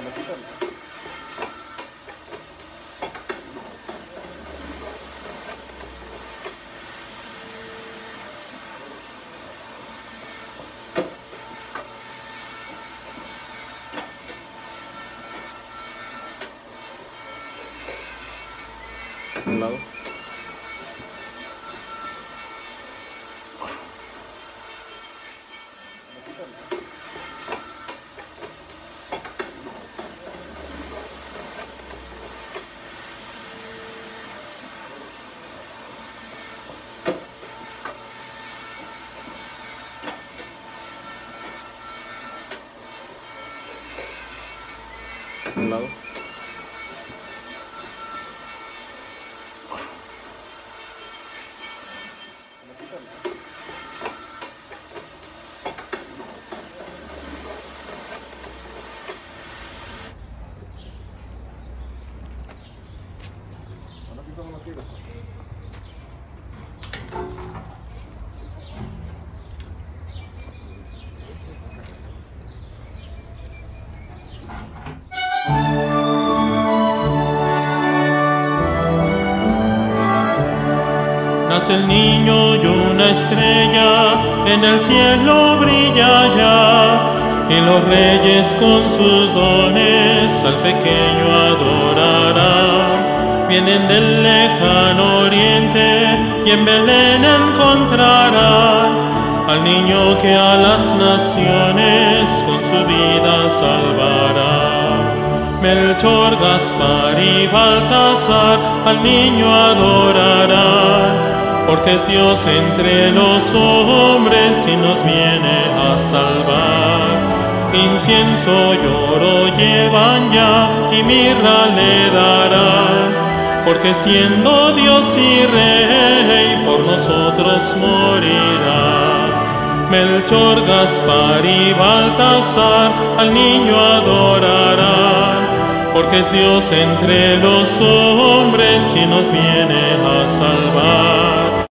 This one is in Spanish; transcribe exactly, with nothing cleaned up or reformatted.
Un lado. Un lado. Nace el niño y una estrella en el cielo brilla ya, y los reyes con sus dones al pequeño adorarán. Vienen del lejano oriente y en Belén encontrarán al niño que a las naciones con su vida salvará. Melchor, Gaspar y Baltasar al niño adorarán, porque es Dios entre los hombres y nos viene a salvar. Incienso y oro llevan ya y mirra le darán, porque siendo Dios y Rey por nosotros morirá. Melchor, Gaspar y Baltasar al niño adorarán, porque es Dios entre los hombres y nos viene a salvar.